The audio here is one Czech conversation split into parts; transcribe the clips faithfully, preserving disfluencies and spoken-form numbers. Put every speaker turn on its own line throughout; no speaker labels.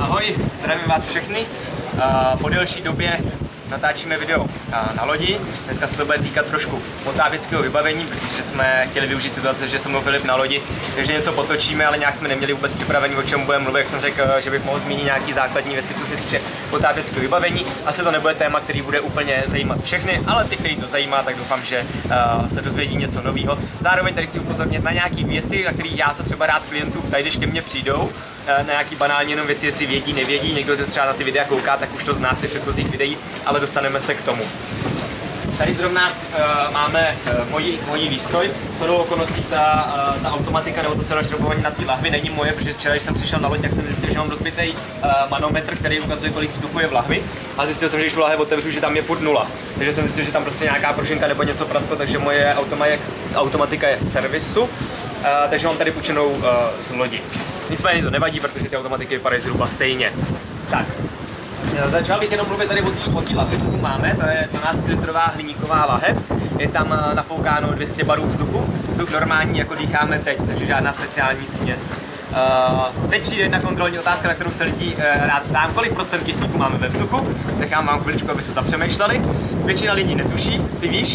Ahoj, zdravím vás všechny. Po delší době natáčíme video na lodi. Dneska se to bude týkat trošku potápěckého vybavení, protože jsme chtěli využít situace, že se mnou Filip na lodi, takže něco potočíme, ale nějak jsme neměli vůbec připravení, o čem budeme mluvit. Jak jsem řekl, že bych mohl zmínit nějaké základní věci, co se týče potápěckého vybavení. Asi to nebude téma, který bude úplně zajímat všechny, ale ty, který to zajímá, tak doufám, že uh, se dozvědí něco nového. Zároveň tady chci upozornit na nějaké věci, na které já se třeba rád klientů ptají, když ke mně přijdou. Na nějaký banální jenom věci, jestli vědí, nevědí, někdo, kdo třeba na ty videa kouká, tak už to zná z těch předchozích videí, ale dostaneme se k tomu. Tady zrovna uh, máme uh, moji, moji výstroj. Shodou okolností ta, uh, ta automatika nebo to celé šroubování na té lahvi není moje, protože včera, když jsem přišel na loď, tak jsem zjistil, že mám rozbitý uh, manometr, který ukazuje, kolik vzduchu je v lahvi. A zjistil jsem, že když tu lahev otevřu, že tam je furt nula. Takže jsem zjistil, že tam prostě nějaká pružinka nebo něco prasklo, takže moje automatika je v servisu. Uh, takže mám tady půjčenou uh, z lodi. Nicméně to nevadí, protože ty automatiky vypadají zhruba stejně. Tak. Začal bych jenom mluvit tady o té lahvi, co tu máme. To je dvanáctilitrová hliníková lahev. Je tam nafoukáno dvě stě barů vzduchu. Vzduch normální, jako dýcháme teď, takže žádná speciální směs. Uh, teď přijde jedna kontrolní otázka, na kterou se lidi uh, rád ptám. Kolik procent kyslíku máme ve vzduchu? Nechám vám chviličku, abyste zapřemýšleli. Většina lidí netuší, ty víš?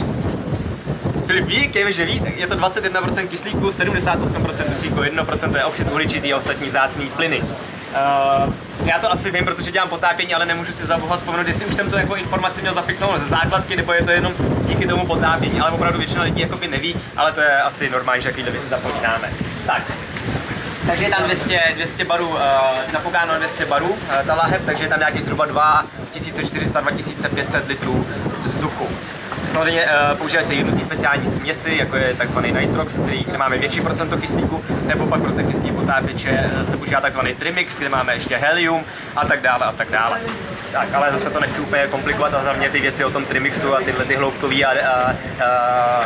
Filip ví, Kejve, že ví, je to dvacet jedna procent kyslíku, sedmdesát osm procent dusíku, jedno procento je oxid uhličitý a ostatní vzácný plyny. Uh, já to asi vím, protože dělám potápění, ale nemůžu si za boha vzpomenout, jestli už jsem to jako informaci měl zafixovat ze základky, nebo je to jenom díky tomu potápění, ale opravdu většina lidí jakoby neví, ale to je asi normální, že takovýhle věci zapomínáme. Tak. Takže je tam dvě stě, dvě stě barů, uh, nafoukáno dvě stě barů, uh, ta lahev, takže je tam nějaký zhruba dva tisíce čtyři sta až dva tisíce pět set litrů vzduchu. Samozřejmě uh, používají se i různý speciální směsi, jako je tzv. Nitrox, který, kde máme větší procento kyslíku, nebo pak pro technické potápěče se používá tzv. Trimix, kde máme ještě helium a tak dále a tak dále. Tak, ale zase to nechci úplně komplikovat a hlavně ty věci o tom Trimixu a tyhle ty hloubkový a, a, a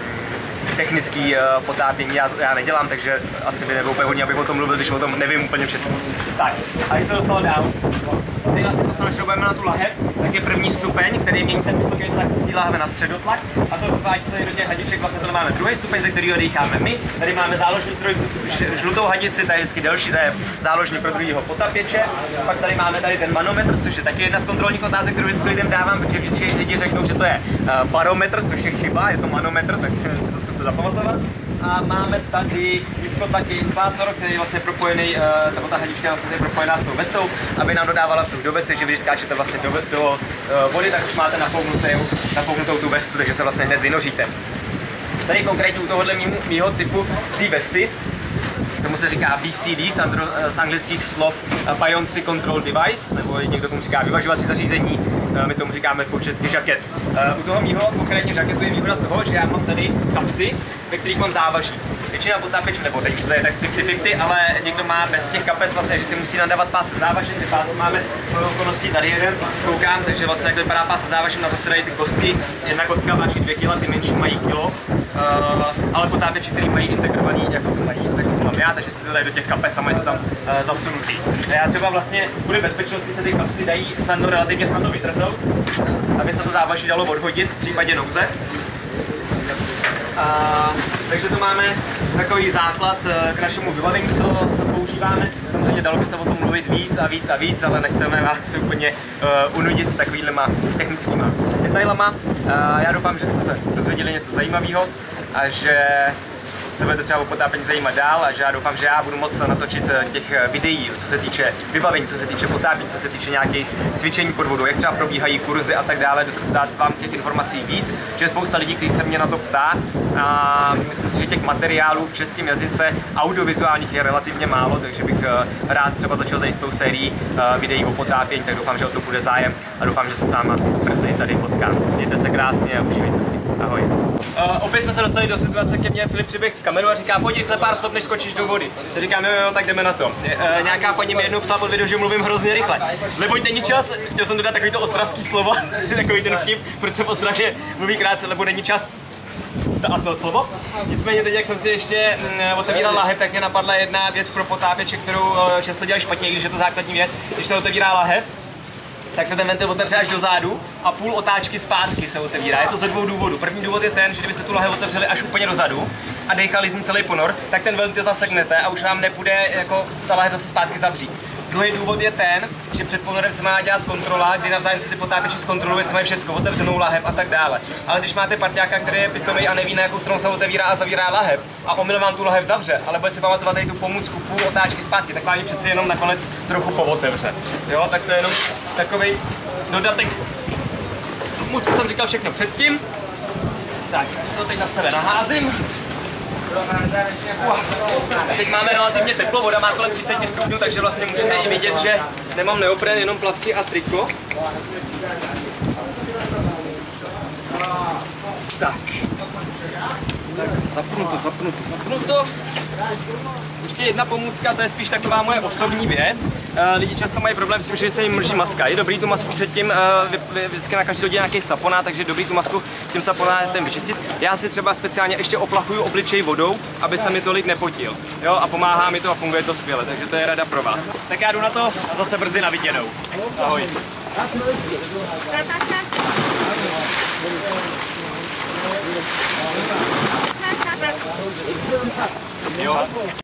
technický uh, potápění já, já nedělám, takže asi by nebylo úplně hodně, abych o tom mluvil, když o tom nevím úplně všechno. Tak, a když se dostal dál, tady vlastně to, co našroubujeme na tu lahev, tak je první stupeň, který mění ten vysoký tlak z té lahve na středotlak a to rozvádí se tady do těch hadiček, vlastně to máme druhý stupeň, ze kterého dýcháme my. Tady máme záložní zdroj žlutou hadici, ta je vždycky delší, ta je záložní pro druhého potápěče. Pak tady máme tady ten manometr, což je taky jedna z kontrolních otázek, kterou vždycky lidem dávám, protože vždycky lidi řeknou, že to je uh, barometr, což je chyba, je to manometr, tak si to zkuste zapamatovat. A máme tady blízko taky inflátor, který je vlastně propojený, uh, ta hadička vlastně je propojená s tou vestou, aby nám dodávala vzduch do vesty, že když skáčete vlastně do, do uh, vody, tak už máte nafouknutou tu vestu, takže se vlastně hned vynoříte. Tady konkrétně u tohohle mýho, mýho typu té vesty, tomu se říká B C D, z anglických slov Buoyancy Control Device, nebo někdo tomu říká vyvažovací zařízení, my tomu říkáme po česky žaket. U toho mýho konkrétně žaketu je výhoda toho, že já mám tady kapsy, ve kterých mám závaží. Většina potápěčů, nebo teď už to je tak padesát padesát, ale někdo má bez těch kapes vlastně, že si musí nadávat pás závaží, ty pásy máme v okolností tady jeden, koukám, takže vlastně jak vypadá pás závaží, na to se dají ty kostky, jedna kostka váží dvě kila, ty menší mají kilo, uh, ale potápěči, který mají integrovaný, jako to mají, tak to mám já, takže si to dají do těch kapes a mají to tam uh, zasunutý. A já třeba vlastně kvůli bezpečnosti se ty kapsy dají snadno, relativně snadno vytrhnout, aby se to závaží dalo odhodit v případě nouze. A, takže to máme takový základ k našemu vybavení, co, co používáme. Samozřejmě dalo by se o tom mluvit víc a víc a víc, ale nechceme vás úplně uh, unudit takovýhlema technickýma detailama. Uh, já doufám, že jste se dozvěděli něco zajímavého a že se budete třeba o potápění zajímat dál a že já doufám, že já budu moct natočit těch videí, co se týče vybavení, co se týče potápění, co se týče nějakých cvičení pod vodou, jak třeba probíhají kurzy a tak dále, dát vám těch informací víc, že je spousta lidí, kteří se mě na to ptá a myslím si, že těch materiálů v českém jazyce audiovizuálních je relativně málo, takže bych rád třeba začal tady s tou sérií videí o potápění, tak doufám, že o to bude zájem a doufám, že se s váma brzy tady potkám. Mějte se krásně a užívejte si. Ahoj. Uh, opět jsme se dostali do situace, ke mně Filip přiběh z kameru a říká, pojď rychle pár stop, než skočíš do vody. Já říkám, jo, jo, tak jdeme na to. Je, uh, nějaká paní mi jednou psala pod video, že mluvím hrozně rychle. Neboť není čas, chtěl jsem dodat takový to ostravský slovo, takový ten vtip, proč se v Ostravě mluví krátce, lebo není čas. A to slovo. Nicméně teď, jak jsem si ještě mm, otevíral lahev, tak mě napadla jedna věc pro potápěče, kterou uh, často dělají špatně, když je to základní věc. Když se otevírá lahev, tak se ten ventil otevře až do zádu a půl otáčky zpátky se otevírá. Je to ze dvou důvodů. První důvod je ten, že kdybyste tu lahev otevřeli až úplně dozadu a dechali z ní celý ponor, tak ten ventil zaseknete a už vám nepůjde jako ta lahev zase zpátky zavřít. Druhý důvod je ten, že před ponorem se má dělat kontrola, kdy navzájem si ty potápěči zkontrolují, jestli mají všechno otevřenou lahev a tak dále. Ale když máte parťáka, který je pitomý a neví, na jakou stranu se otevírá a zavírá lahev, a omylem vám tu lahev zavře, ale bude si pamatovat tady tu pomůcku půl otáčky zpátky, tak vám ji přeci jenom nakonec trochu pootevře. Jo, tak to je jenom takový dodatek. Moc jsem říkal všechno předtím. Tak, já si to teď na sebe naházím. Teď máme relativně teplo, voda má kolem třicet stupňů, takže vlastně můžete i vidět, že nemám neopren, jenom plavky a triko. Tak. Tak, zapnu to, zapnu to, zapnu to. Ještě jedna pomůcka, to je spíš taková moje osobní věc. Uh, lidi často mají problém s tím, že se jim mlží maska. Je dobrý tu masku předtím, uh, vy, vy, vždycky na každý lidi nějaký saponát, takže je dobrý tu masku tím saponátem vyčistit. Já si třeba speciálně ještě oplachuju obličej vodou, aby se mi tolik nepotil. Jo, a pomáhá mi to a funguje to skvěle, takže to je rada pro vás. Tak já jdu na to a zase brzy na viděnou. Ahoj. Jo.